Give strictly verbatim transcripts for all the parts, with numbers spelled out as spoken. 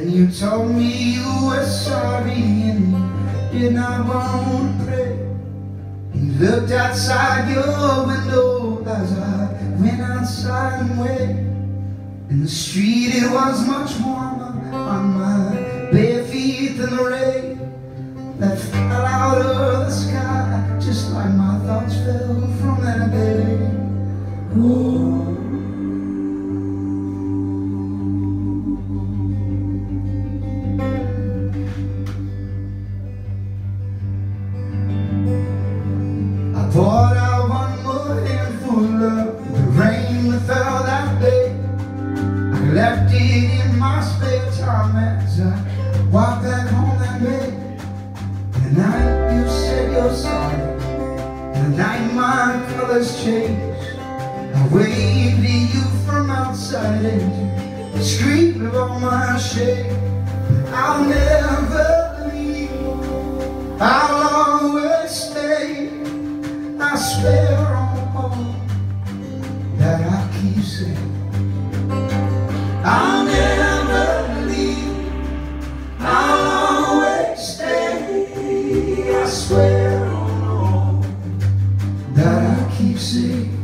Then you told me you were sorry and you did not want to pray. You looked outside your window as I went outside and waited. In the street it was much warmer on my bare feet than the rain that fell out of the sky, just like my thoughts fell from that day. Ooh. I poured out one more handful of the rain that fell that day. I left it in my spare time as I walked back home that day. The night you said you're sorry, the night my colors changed. I waved to you from outside and you screamed of all my shame. I'll never leave, I'll always stay. I swear on all that I keep saying. I'll never leave, I'll always stay. I swear on all that I keep saying.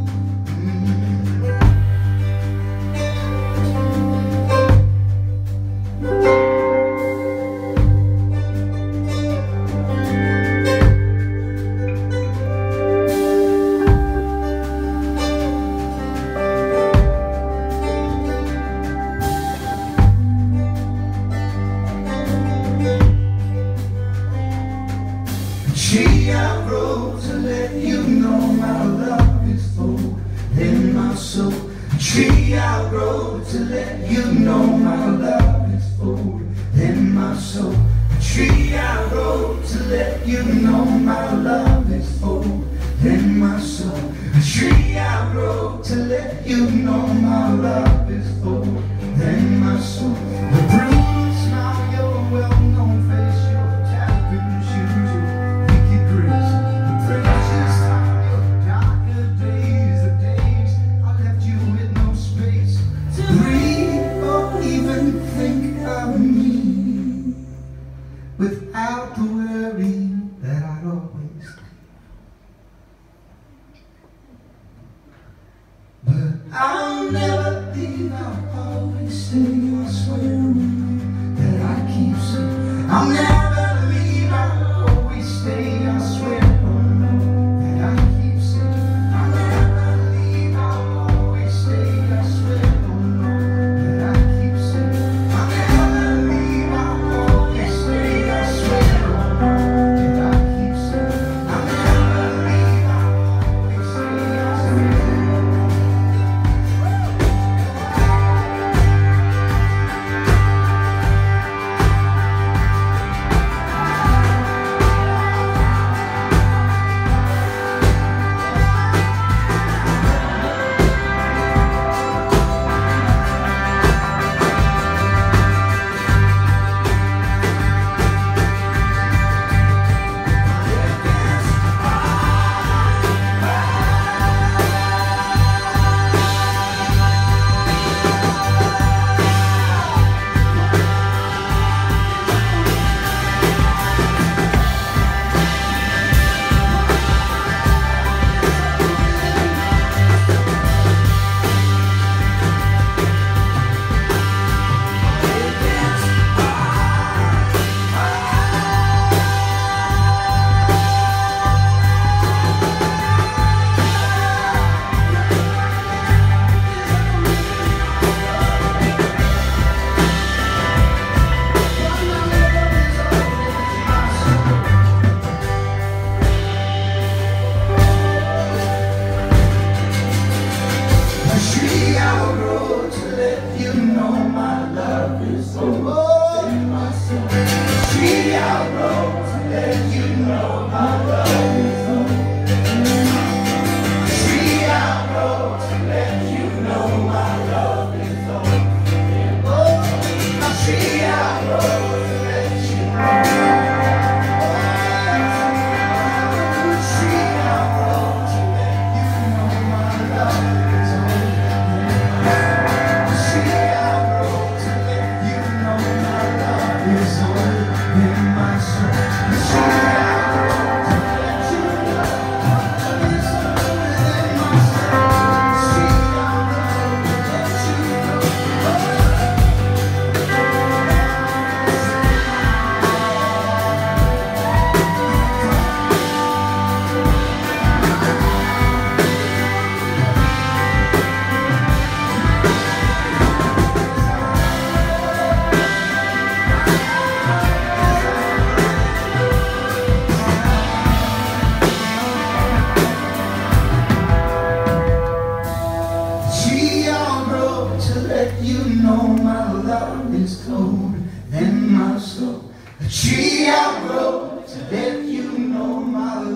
Tree I grow to let you know my love is full in my soul. Tree I grow to let you know my love is full in my soul. Tree I grow to let you know my love is full in my soul. Tree I grow to let you know my love is full in my soul. The bruised smile, your well-known face, your tattooed shoes, your without the worry that I'd always stay. But I'll never leave, I'll always stay. I swear that I keep saying I'll never leave, I'll always stay. I swear that I keep saying I'll never leave, I'll always stay. I swear that I keep saying I'll never leave, I'll always stay. I swear. You know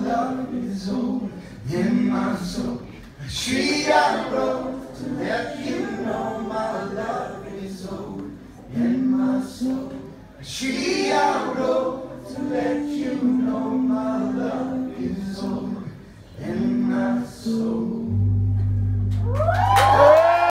love is over in my soul. A tree I wrote to let you know my love is over in my soul. A tree I wrote to let you know my love